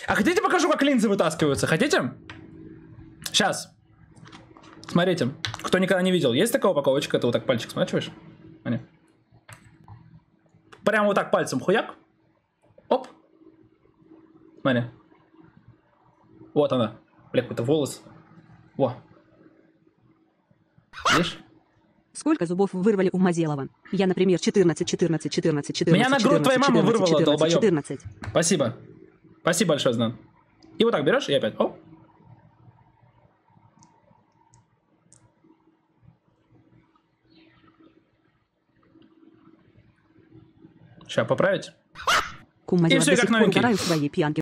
А хотите покажу, как линзы вытаскиваются? Хотите? Сейчас. Смотрите. Кто никогда не видел. Есть такая упаковочка? Ты вот так пальчик смачиваешь? Прямо вот так пальцем хуяк. Оп. Смотри. Вот она. Бля, какой-то волос. Во. Видишь? Сколько зубов вырвали у Мазелова? Я, например, 14, 14, 14, 14, Меня на грудь твоей мамы вырвало, долбоёб. 14. Спасибо. Спасибо большое, Знан. И вот так берешь и опять. Оп. Сейчас поправить. Кумазела И всё, до как сих пор новенький. угораю в своей пьянке.